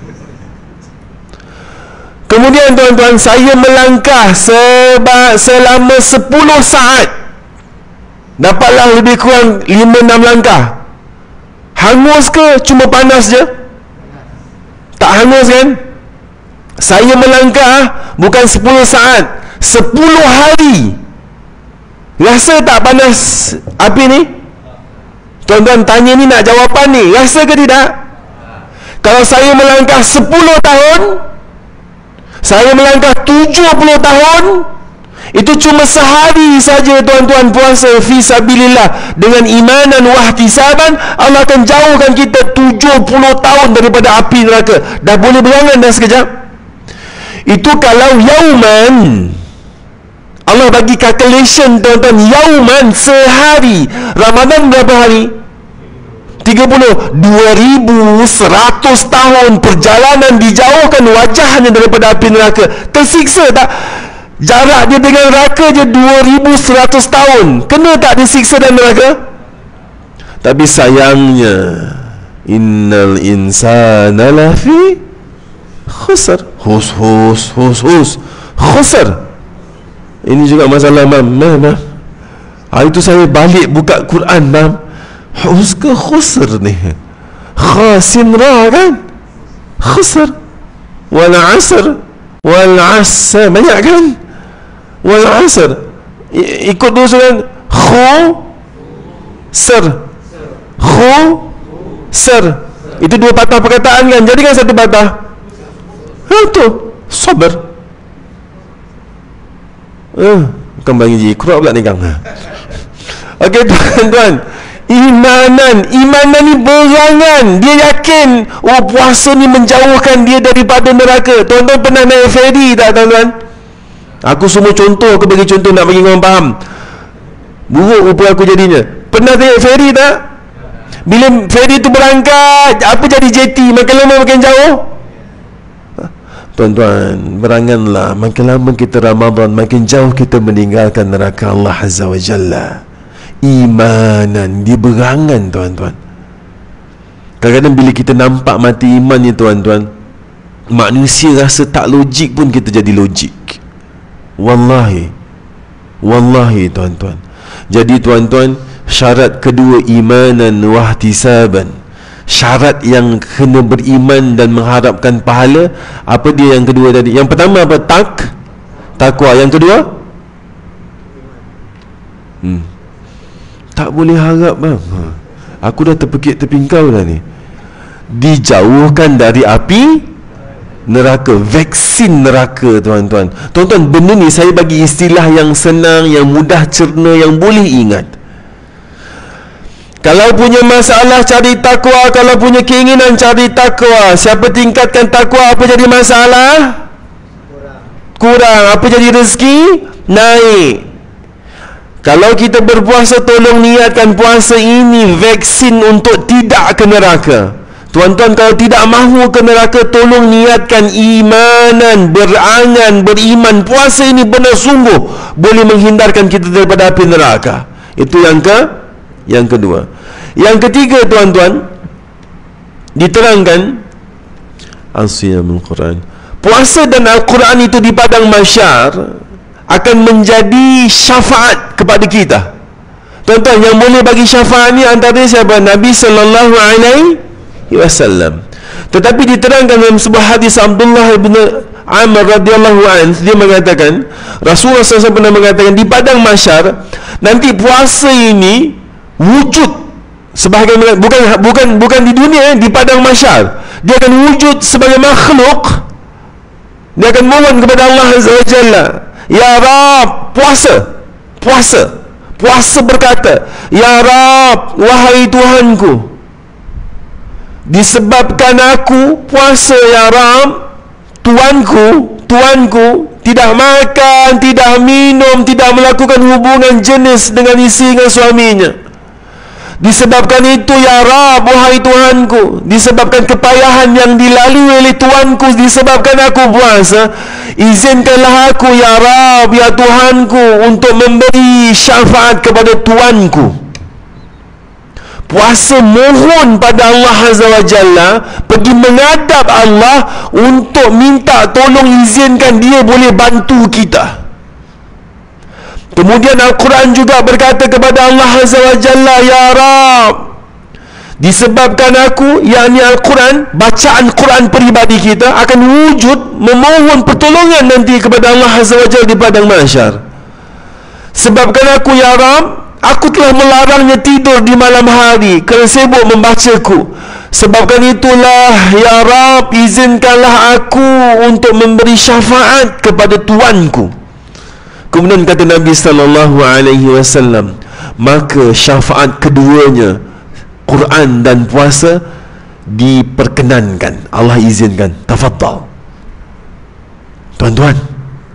Kemudian tuan-tuan, saya melangkah seba, selama sepuluh saat. Dapatlah lebih kurang lima enam langkah. Hangus ke cuma panas je? Tak hangus kan? Saya melangkah bukan sepuluh saat, sepuluh hari. Rasa tak panas api ni? Tuan-tuan tanya ni nak jawapan ni, rasa ke tidak? Kalau saya melangkah sepuluh tahun, saya melangkah tujuh puluh tahun, itu cuma sehari saja tuan-tuan puasa fi sabilillah dengan imanan wahtisaban, Allah akan jauhkan kita tujuh puluh tahun daripada api neraka. Dah boleh berangan dah sekejap. Itu kalau yauman. Allah bagi calculation tuan-tuan, yauman, sehari. Ramadan berapa hari? tiga puluh. dua ribu seratus tahun perjalanan dijauhkan wajahnya daripada api neraka. Tersiksa tak? Jarak dia dengan neraka je dua ribu seratus tahun. Kena tak disiksa dalam neraka? Tapi sayangnya, innal insana lafi khusr. Hus hus hus hus khusr. Ini juga masalah mam. Mam, mam. Hari tu saya balik buka Quran mam. Hus ke khusr ni? Khasin ra kan? Khusr. Wal asr. Wal asr. Banyak kan? Wal asr. I- ikut dulu surat. Khu Ser. Khu Ser. Itu dua patah perkataan kan? Jadi kan satu patah. Ha tu. Sabar. Eh, bukan bagi je. Kurang pula ni kang. Okey tuan-tuan, imanan, imanan ni berangan. Dia yakin, oh puasa ni menjauhkan dia daripada neraka. Tuan-tuan pernah naik ferry tak tuan-tuan? Aku semua contoh, aku bagi contoh nak bagi korang faham. Buruk rupa aku jadinya. Pernah naik ferry tak? Bila ferry tu berangkat, apa jadi jeti? Makin lama makin jauh. Tuan-tuan, beranganlah. Makin lama kita Ramadan, makin jauh kita meninggalkan neraka Allah Azza wa Jalla. Imanan, dia berangan tuan-tuan. Kadang-kadang bila kita nampak mati iman ni tuan-tuan, manusia rasa tak logik pun kita jadi logik. Wallahi, wallahi tuan-tuan. Jadi tuan-tuan, syarat kedua imanan wahtisaban. Syarat yang kena beriman dan mengharapkan pahala. Apa dia yang kedua tadi? Yang pertama apa? Tak Takwa. Yang kedua? Hmm. tak boleh harap bang. Ha. Aku dah terpekik tepi kau dah ni. Dijauhkan dari api neraka, vaksin neraka, tuan-tuan. Tuan-tuan, benda ni saya bagi istilah yang senang, yang mudah cerna, yang boleh ingat. Kalau punya masalah cari takwa, kalau punya keinginan cari takwa. Siapa tingkatkan takwa, apa jadi masalah? Kurang. Kurang. Apa jadi rezeki? Naik. Kalau kita berpuasa, tolong niatkan puasa ini vaksin untuk tidak ke neraka. Tuan-tuan, kalau tidak mahu ke neraka, tolong niatkan imanan, berangan, beriman. Puasa ini benar sungguh boleh menghindarkan kita daripada api neraka. Itu yang ke yang kedua. Yang ketiga, tuan-tuan, diterangkan Al-Siyamul Quran. Puasa dan Al-Quran itu di padang mahsyar akan menjadi syafaat kepada kita. Tuan-tuan, yang boleh bagi syafaat ni antara siapa? Nabi sallallahu alaihi wasallam. Tetapi diterangkan dalam sebuah hadis Abdullah bin Amr radhiyallahu anhu, dia mengatakan, Rasulullah sallallahu alaihi wasallam pernah mengatakan, di padang mahsyar nanti puasa ini wujud sebagai, bukan bukan bukan di dunia, di padang mahsyar dia akan wujud sebagai makhluk. Dia akan mohon kepada Allah Azza wa Jalla, ya Rab, puasa, puasa, puasa berkata, ya Rab, wahai Tuhanku, disebabkan aku puasa, ya Rab, Tuanku, Tuanku tidak makan, tidak minum, tidak melakukan hubungan jenis dengan isteri dengan suaminya. Disebabkan itu, ya Rab, wahai Tuhanku, disebabkan kepayahan yang dilalui oleh Tuanku, disebabkan aku puasa, izinkanlah aku, ya Rab, ya Tuhanku, untuk memberi syafaat kepada Tuanku. Puasa mohon pada Allah Azza wa Jalla, pergi menghadap Allah untuk minta tolong, izinkan dia boleh bantu kita. Kemudian Al-Quran juga berkata kepada Allah Azza wa Jalla, ya Rab, disebabkan aku, yakni Al-Quran, bacaan Quran peribadi kita akan wujud memohon pertolongan nanti kepada Allah Azza wa Jalla di padang mahsyar. Sebabkan aku, ya Rab, aku telah melarangnya tidur di malam hari kerana sibuk membacaku. Sebabkan itulah, ya Rab, izinkanlah aku untuk memberi syafaat kepada Tuanku. Kemudian kata Nabi sallallahu alaihi wasallam, maka syafaat keduanya, Quran dan puasa, diperkenankan. Allah izinkan. Tafadhal. Tuan-tuan,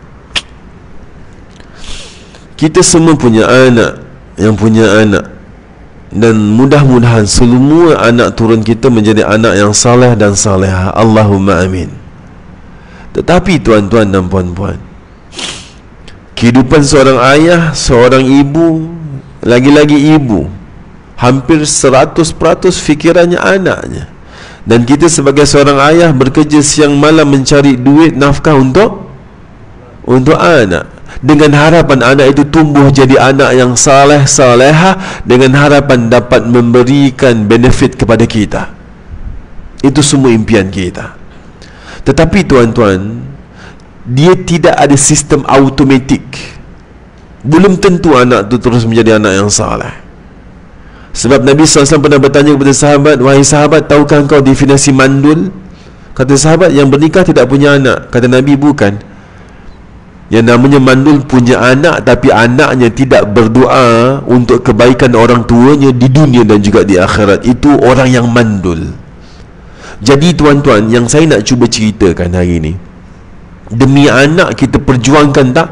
kita semua punya anak, yang punya anak, dan mudah-mudahan semua anak turun kita menjadi anak yang saleh dan salehah. Allahumma amin. Tetapi tuan-tuan dan puan-puan, kehidupan seorang ayah, seorang ibu, lagi-lagi ibu, hampir seratus peratus fikirannya anaknya. Dan kita sebagai seorang ayah bekerja siang malam mencari duit nafkah untuk untuk anak, dengan harapan anak itu tumbuh jadi anak yang saleh salehah, dengan harapan dapat memberikan benefit kepada kita. Itu semua impian kita. Tetapi tuan-tuan, dia tidak ada sistem automatik. Belum tentu anak itu terus menjadi anak yang saleh. Sebab Nabi sallallahu alaihi wasallam pernah bertanya kepada sahabat, wahai sahabat, tahukah engkau definisi mandul? Kata sahabat, yang bernikah tidak punya anak. Kata Nabi, bukan. Yang namanya mandul punya anak, tapi anaknya tidak berdoa untuk kebaikan orang tuanya di dunia dan juga di akhirat. Itu orang yang mandul. Jadi tuan-tuan, yang saya nak cuba ceritakan hari ini, demi anak kita perjuangkan tak?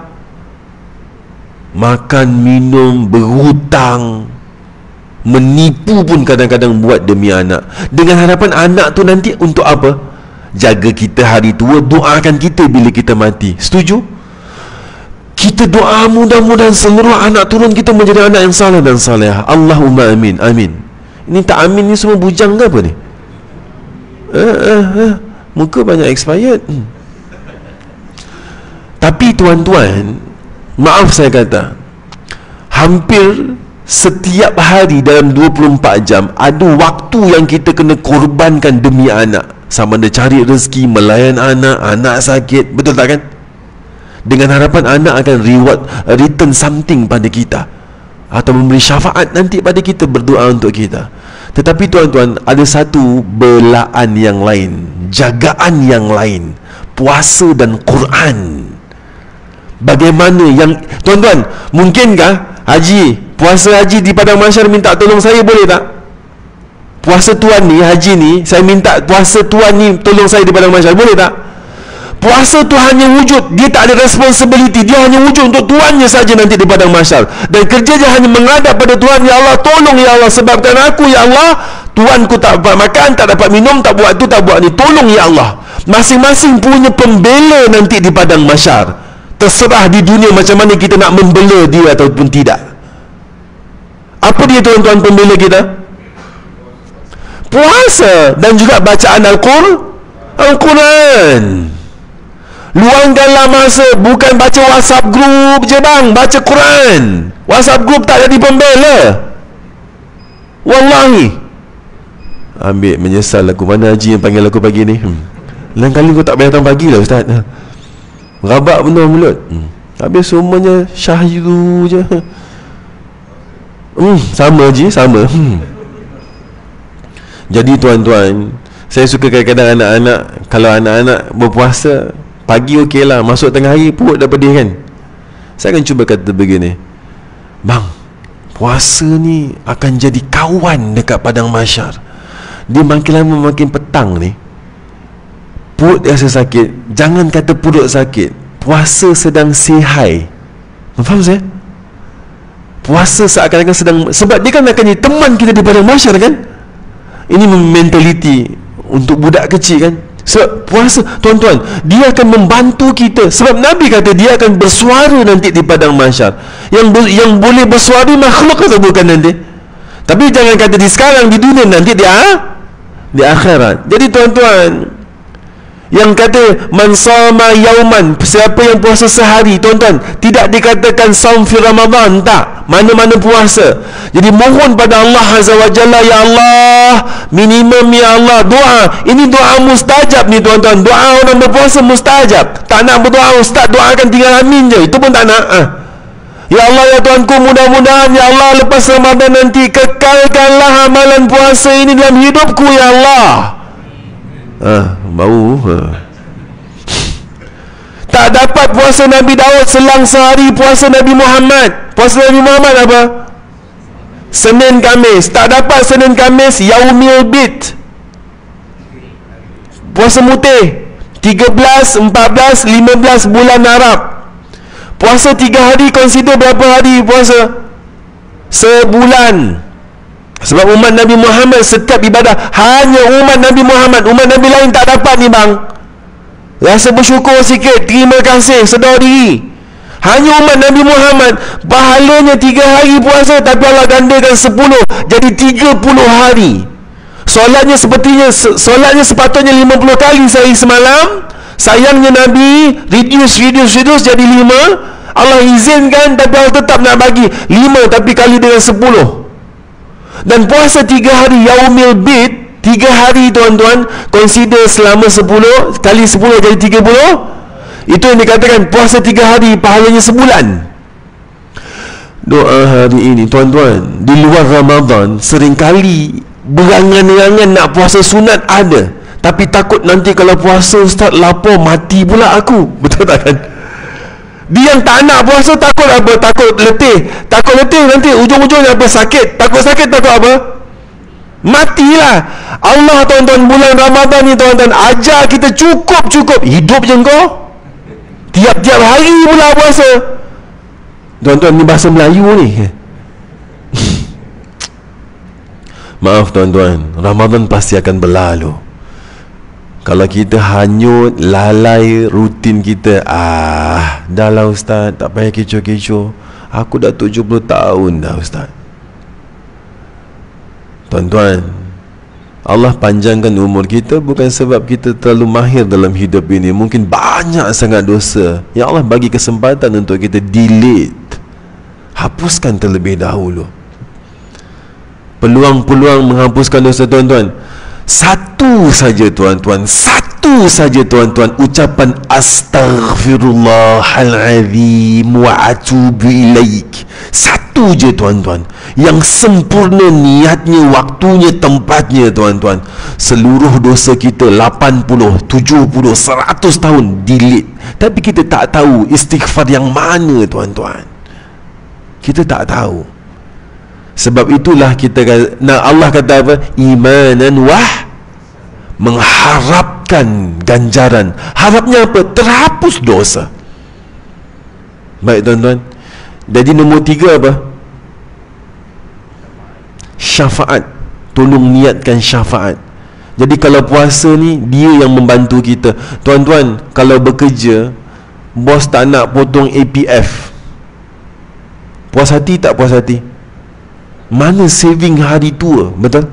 Makan, minum, berhutang, menipu pun kadang-kadang buat demi anak, dengan harapan anak tu nanti untuk apa? Jaga kita hari tua, doakan kita bila kita mati. Setuju? Kita doa mudah-mudahan seluruh anak turun kita menjadi anak yang saleh dan salehah. Allahumma amin. Amin. Ini tak amin ni semua bujang ke apa ni? Eh, eh, eh. Muka banyak expired. hmm. Tapi tuan-tuan, maaf saya kata, hampir setiap hari dalam dua puluh empat jam ada waktu yang kita kena korbankan demi anak. Sama ada cari rezeki, melayan anak, anak sakit, betul tak kan? Dengan harapan anak akan reward, return something pada kita. atau memberi syafaat nanti pada kita, berdoa untuk kita. Tetapi tuan-tuan, ada satu belaan yang lain, jagaan yang lain, puasa dan Quran. Bagaimana yang tuan-tuan, mungkinkah haji, puasa haji di padang mahsyar minta tolong saya, boleh tak? Puasa tuan ni, haji ni, saya minta puasa tuan ni tolong saya di padang mahsyar, boleh tak? Puasa tu hanya wujud, dia tak ada responsibility, dia hanya wujud untuk tuannya saja nanti di padang mahsyar, dan kerja dia hanya menghadap pada Tuhan. Ya Allah, tolong ya Allah, sebabkan aku ya Allah, tuanku tak dapat makan, tak dapat minum, tak buat tu, tak buat ni, tolong ya Allah. Masing-masing punya pembela nanti di padang mahsyar. Terserah di dunia macam mana kita nak membela dia ataupun tidak. Apa dia tuan-tuan pembela kita? Puasa dan juga bacaan Al-Quran. Al-Quran. Luangkanlah masa, bukan baca WhatsApp group je bang, baca Quran. WhatsApp group tak jadi pembela. Wallahi. Ambil, menyesal aku. Mana haji yang panggil aku pagi ni? Hmm. Lain kali kau tak payah datang pagi lah ustaz. Rabak benar mulut. Hmm. Habis semuanya syahdu je. Hmm, sama haji, sama. Hmm. Jadi tuan-tuan, saya suka kadang-kadang anak-anak, kalau anak-anak berpuasa pagi okey lah, masuk tengah hari perut dah pedih kan. Saya akan cuba kata begini, bang, puasa ni akan jadi kawan dekat padang mahsyar. Dia makin lama makin petang ni, perut rasa sakit, jangan kata perut sakit, puasa sedang say hi. Faham saya? Puasa seakan-akan sedang, sebab dia kan akan jadi teman kita di padang mahsyar kan. Ini mentaliti untuk budak kecil kan. Sebab puasa, tuan-tuan, dia akan membantu kita. Sebab Nabi kata dia akan bersuara nanti di padang mahsyar. Yang yang boleh bersuara makhluk atau bukan nanti? Tapi jangan kata di sekarang, di dunia, nanti di, ah, di akhirat. Jadi tuan-tuan, yang kata man sama yauman, siapa yang puasa sehari, tuan-tuan, tidak dikatakan saum fi Ramadan, tak, mana-mana puasa. Jadi mohon pada Allah Azza wa Jalla, ya Allah, minimum ya Allah, doa. Ini doa mustajab ni tuan-tuan. Doa orang berpuasa mustajab. Tak nak berdoa ustaz, doakan tinggal amin je, itu pun tak nak. ah. Ya Allah, ya Tuanku, mudah-mudahan ya Allah lepas Ramadan nanti kekalkanlah amalan puasa ini dalam hidupku ya Allah. Ah, bau. Ah. Tak dapat puasa Nabi Daud selang sehari puasa Nabi Muhammad. Puasa Nabi Muhammad apa? Senin Khamis. Tak dapat Senin Khamis, Yaumil Bid. Puasa mutih tiga belas, empat belas, lima belas bulan Arab. Puasa tiga hari, consider berapa hari puasa? Sebulan. Sebab umat Nabi Muhammad setiap ibadah, hanya umat Nabi Muhammad, umat Nabi lain tak dapat ni bang. Rasa bersyukur sikit, terima kasih, sedar diri. Hanya umat Nabi Muhammad pahalanya tiga hari puasa, tapi Allah gandakan sepuluh, jadi tiga puluh hari. Solatnya sepertinya Solatnya sepatutnya lima puluh kali sehari semalam. Sayangnya Nabi reduce, reduce, reduce jadi lima. Allah izinkan, tapi Allah tetap nak bagi lima, tapi kali dengan sepuluh. Dan puasa tiga hari Yaumil Bid, tiga hari tuan-tuan, consider selama sepuluh kali sepuluh jadi tiga puluh. Itu yang dikatakan puasa tiga hari pahalanya sebulan. Doa hari ini tuan-tuan, di luar Ramadan, seringkali berangan-angan nak puasa sunat ada, tapi takut nanti kalau puasa ustaz lapar mati pula aku. Betul tak kan? Dia yang tak nak puasa takut apa? Takut letih. Takut letih nanti ujung-ujungnya apa? Sakit. Takut sakit takut apa? Matilah. Allah tuan-tuan, bulan Ramadan ni tuan-tuan ajar kita cukup-cukup. Hidup je kau, tiap-tiap hari pula puasa. Tuan-tuan, ni bahasa Melayu ni. Maaf tuan-tuan, Ramadan pasti akan berlalu. Kalau kita hanyut, lalai rutin kita, ah, dah lah ustaz, tak payah kecoh-kecoh, aku dah tujuh puluh tahun dah ustaz. Tuan-tuan, Allah panjangkan umur kita bukan sebab kita terlalu mahir dalam hidup ini. Mungkin banyak sangat dosa yang Allah bagi kesempatan untuk kita delete, hapuskan terlebih dahulu. Peluang-peluang menghapuskan dosa tuan-tuan, satu saja tuan-tuan, satu Satu saja tuan-tuan, ucapan astaghfirullahalazim wa atubu ilaik. Satu je tuan-tuan, yang sempurna niatnya, waktunya, tempatnya tuan-tuan. Seluruh dosa kita lapan puluh, tujuh puluh, seratus tahun delete. Tapi kita tak tahu istighfar yang mana tuan-tuan. Kita tak tahu. Sebab itulah kita, nah Allah kata apa? Imanan wah, mengharapkan ganjaran. Harapnya apa? Terhapus dosa. Baik tuan-tuan. Jadi nombor tiga apa? Syafaat. Tolong niatkan syafaat. Jadi kalau puasa ni, dia yang membantu kita. Tuan-tuan, kalau bekerja, bos tak nak potong A P F, puas hati tak puas hati? Mana saving hari tua? Betul?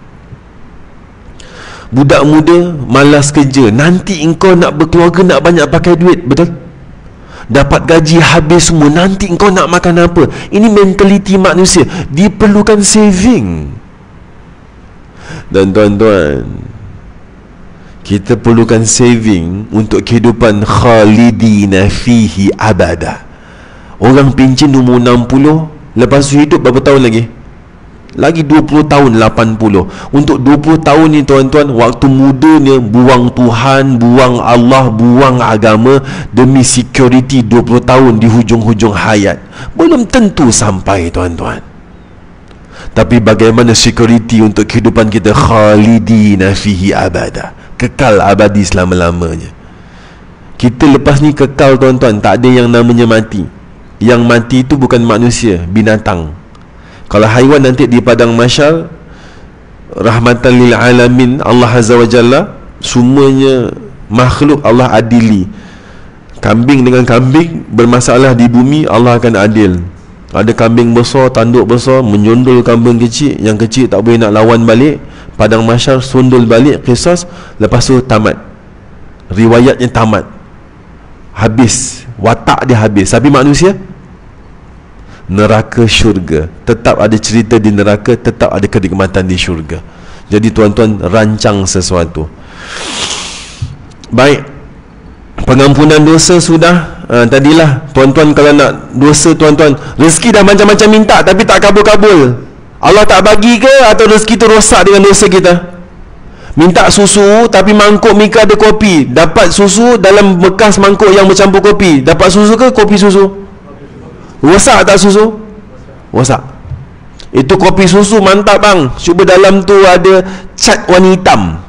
Budak muda malas kerja, nanti engkau nak berkeluarga, nak banyak pakai duit. Betul? Dapat gaji habis semua, nanti engkau nak makan apa? Ini mentaliti manusia. Dia perlukan saving. Dan tuan-tuan, kita perlukan saving untuk kehidupan khalidina fihi abada. Orang pencen umur enam puluh, lepas tu hidup berapa tahun lagi? Lagi dua puluh tahun, lapan puluh. Untuk dua puluh tahun ni tuan-tuan, waktu mudanya buang Tuhan, buang Allah, buang agama demi security dua puluh tahun di hujung-hujung hayat. Belum tentu sampai tuan-tuan. Tapi bagaimana security untuk kehidupan kita? Khalidina fihi abada, kekal abadi selama-lamanya. Kita lepas ni kekal tuan-tuan, tak ada yang namanya mati. Yang mati itu bukan manusia, binatang. Kalau haiwan nanti di padang mahsyar, rahmatan lil alamin, Allah Azza wa Jalla, semuanya makhluk Allah adili. Kambing dengan kambing bermasalah di bumi, Allah akan adil. Ada kambing besar, tanduk besar, menyundul kambing kecil, yang kecil tak boleh nak lawan balik, padang mahsyar sundul balik, qisas, lepas tu tamat. Riwayatnya tamat. Habis, watak dia habis. Tapi manusia, neraka syurga, tetap ada cerita di neraka, tetap ada kenikmatan di syurga. Jadi tuan-tuan, rancang sesuatu. Baik, pengampunan dosa sudah. ha, Tadilah tuan-tuan, kalau nak dosa tuan-tuan, rezeki dah macam-macam minta tapi tak kabul-kabul. Allah tak bagi ke, atau rezeki tu rosak dengan dosa kita? Minta susu tapi mangkuk mika ada kopi, dapat susu dalam bekas mangkuk yang bercampur kopi. Dapat susu ke kopi susu? Rosak tak susu? Rosak. Itu kopi susu mantap bang, cuba dalam tu ada cat warna hitam,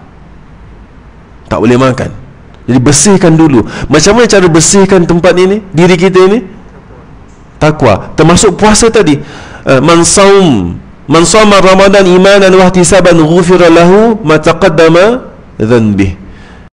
tak boleh makan. Jadi bersihkan dulu. Macam mana cara bersihkan tempat ini, diri kita ini? Takwa. Termasuk puasa tadi. Man saum man sama Ramadan imanan wa ihtisaban ghufira lahu ma taqaddama dhanbih.